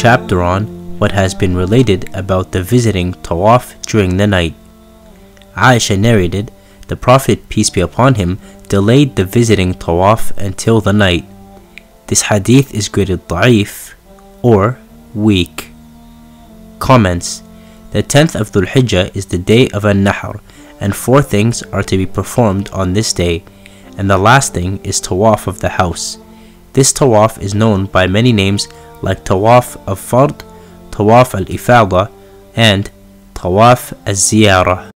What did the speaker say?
chapter on what has been related about the visiting tawaf during the night. Aisha narrated, the Prophet, peace be upon him, delayed the visiting tawaf until the night. This hadith is graded da'if or weak. Comments. The 10th of Dhul Hijjah is the day of An-Nahr, and 4 things are to be performed on this day, and the last thing is tawaf of the house. This tawaf is known by many names like tawaf of fard, tawaf al-ifada, and tawaf az-ziyarah.